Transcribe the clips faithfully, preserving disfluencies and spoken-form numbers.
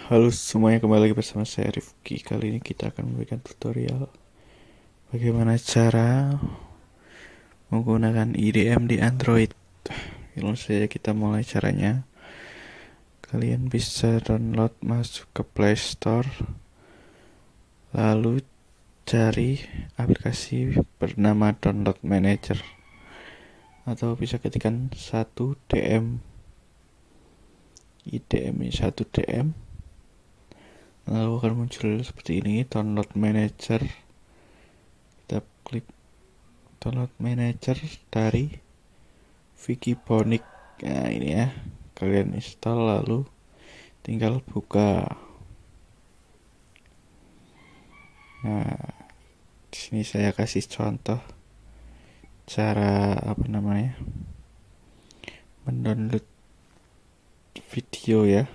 Halo semuanya, kembali lagi bersama saya Rifki. Kali ini kita akan memberikan tutorial bagaimana cara menggunakan I D M di Android. Langsung saja kita mulai caranya. Kalian bisa download, masuk ke Play Store, lalu cari aplikasi bernama Download Manager, atau bisa ketikkan satu D M I D M ini satu D M, lalu akan muncul seperti ini, Download Manager. Kita klik Download Manager dari Wikibonic. Nah ini ya, kalian install lalu tinggal buka. Nah di sini saya kasih contoh cara apa namanya mendownload video ya.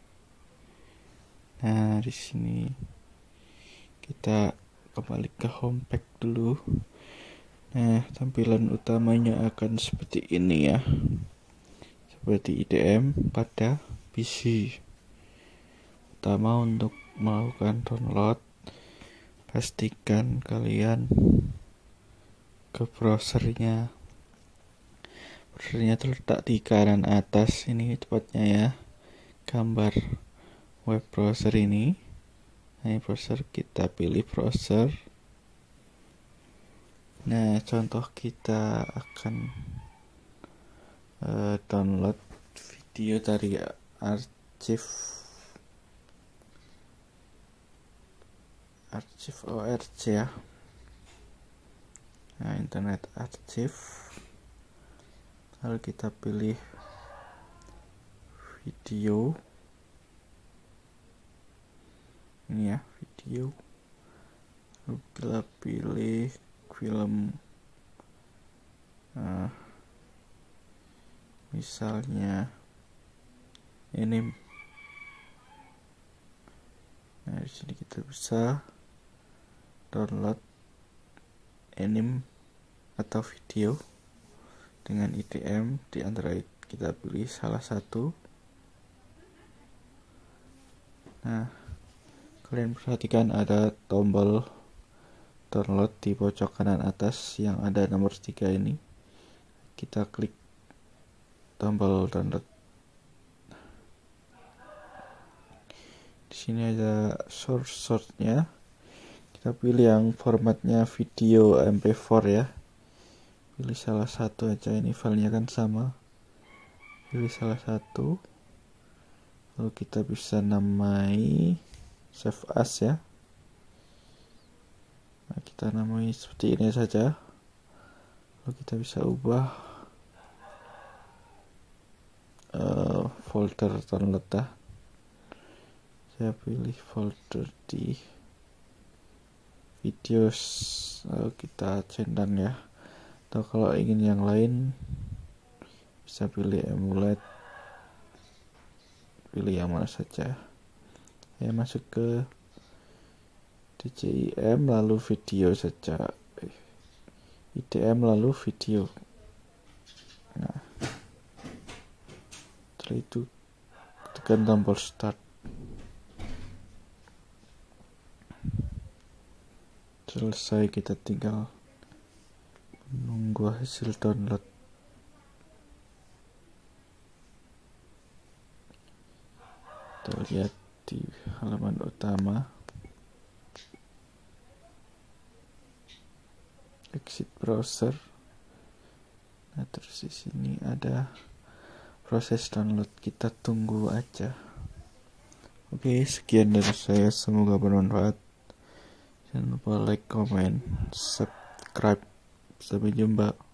Nah di sini kita kembali ke home page dulu. Nah tampilan utamanya akan seperti ini ya, seperti I D M pada P C. Pertama, untuk melakukan download, pastikan kalian ke browsernya. Browsernya terletak di kanan atas ini tepatnya ya, gambar web browser ini. Nah, ini browser, kita pilih browser. Nah, contoh kita akan uh, download video dari arsip arsip O R C ya. Nah, internet arsip. Lalu kita pilih video. Ini ya, video. Lalu kita pilih film, nah, misalnya ini. Nah di sini kita bisa download anime atau video dengan I D M di Android. Kita pilih salah satu. Nah kalian perhatikan ada tombol download di pojok kanan atas yang ada nomor tiga ini. Kita klik tombol download. Di sini ada source source-nya. Kita pilih yang formatnya video M P empat ya. Pilih salah satu aja, ini filenya kan sama. Pilih salah satu. Lalu kita bisa namai save as ya. Nah, kita namai seperti ini saja. Lalu kita bisa ubah uh, folder download dah. Saya pilih folder di videos, lalu kita centang ya. Atau kalau ingin yang lain bisa pilih emulate, pilih yang mana saja. Saya masuk ke D C I M lalu video saja, I D M lalu video. Nah setelah itu tekan tombol start. Selesai, kita tinggal menunggu hasil download. Kita lihat di halaman utama. Exit browser. Nah, terus di sini ada proses download. Kita tunggu aja. Oke, sekian dari saya. Semoga bermanfaat. Jangan lupa like, comment, subscribe. Sampai jumpa.